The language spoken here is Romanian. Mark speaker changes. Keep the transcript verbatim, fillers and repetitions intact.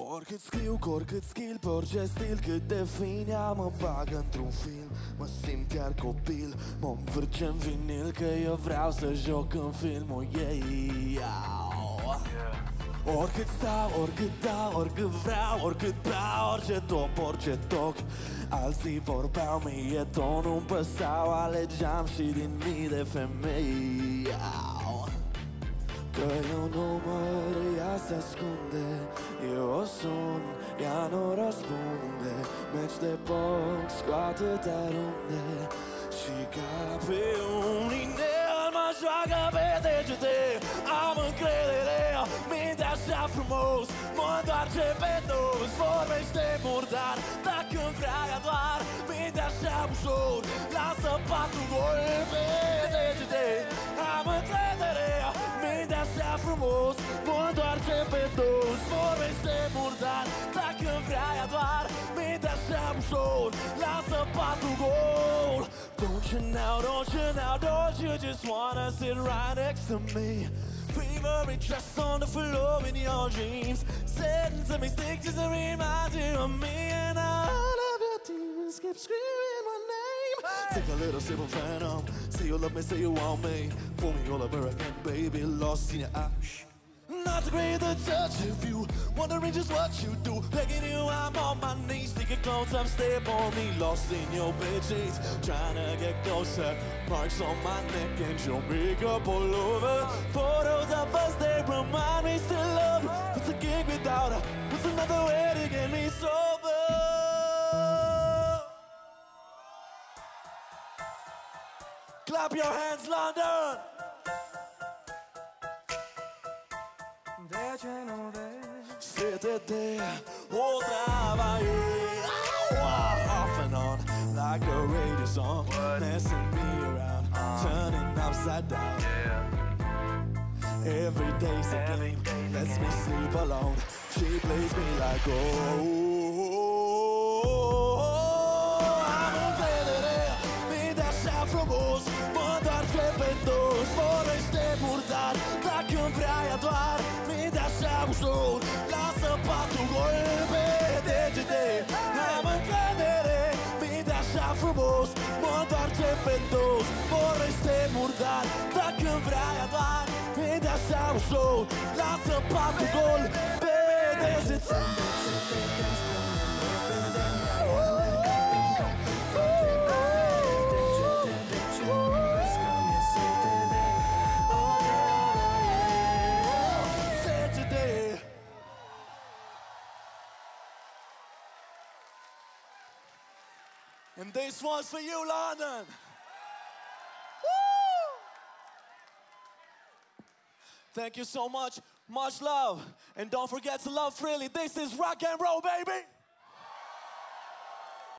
Speaker 1: Oricât scriu, cu oricât skill, pe orice stil, cât de fin ea mă bagă într-un film. Mă simt iar copil, mă învârce în vinil, că eu vreau să joc în filmul ei. yeah. Oricât stau, oricât dau, oricât vreau, oricât beau, orice top, orice toc. Alții vorbeau, mie tot nu-mi păsau, alegeam și din mii de femei. Că eu nu mor, ea se ascunde, eu o sun, ea nu răspunde. Meci de box cu atâtea runde și ca pe un inel mă joacă pe degete. Am încredere, minte așa frumos, mă întoarce pe dos. Vorbește murdar, dacă-mi vrea ea doar, minte așa ușor, lasă patru gol pe degete. Am încredere, minte așa frumos, mă întoarce pe dos. Vorbește murdar, dacă-mi vrea ea doar, minte așa ușor, lasă patru gol. Don't you now, don't you now, don't you just wanna sit right next to me? Favorite dress on the floor in your dreams, sitting to me stick just to remind you of me. And all of your demons keep screaming my name. Take a little sip of venom, say you love me, say you want me. For me all over again, baby, lost in your eyes. Not to breathe the touch of you, wondering just what you do. Begging you, I'm on my knees, taking close up, step on me. Lost in your bed sheets, trying to get closer. Marks on my neck and your makeup all over. Photos of us, they remind me still love you. What's a gig without her? What's another way to get me sober? Clap your hands, London!
Speaker 2: De ce nu vezi?
Speaker 1: Siete-te o traba ei. Off and on like a radio song, messing me around, turning upside down. Every day's a game, lets me sleep alone. She plays me like oh. Am încredere, minte așa frumos, mă întoarce pe dos. Vorbește murdar, dacă-mi vrea ea doar, minte așa ușor, lasă patru gol pe degete. Am încredere, minte așa frumos, mă întoarce pe dos. Vorbește murdar, dacă-mi vrea ea doar, minte așa ușor, lasă patru gol pe degete. And this one's for you, London. Woo! Thank you so much. Much love. And don't forget to love freely. This is rock and roll, baby.